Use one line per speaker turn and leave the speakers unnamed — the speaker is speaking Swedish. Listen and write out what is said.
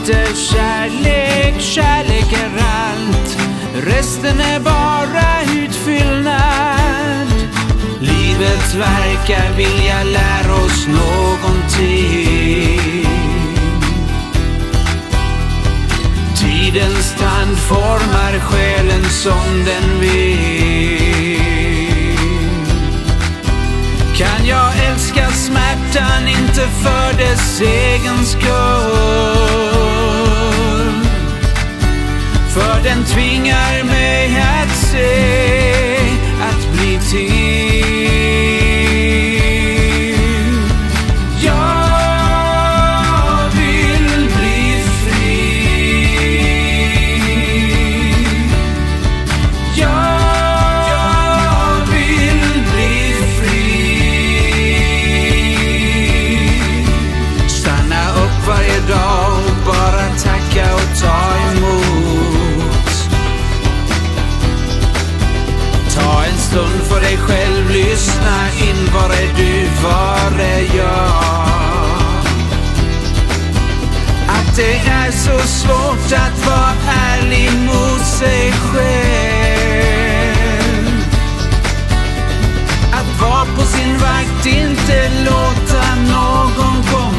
inte kärlek, kärlek är allt. Resten är bara utfyllnad. Livet verkar vilja lära oss någonting. Tidens tand formar själen som den vill. Kan jag älska smärtan inte för dess egen skull, för den tvingar mig att se, att bli till. Jag vill bli fri. Jag vill bli fri. Stanna upp varje dag och bara tacka och ta emot. Ta en stund för dig själv, lyssna in. Var är du, var är jag? Att det är så svårt att vara ärlig mot sig själv. Att vara på sin vakt, inte låta någon komma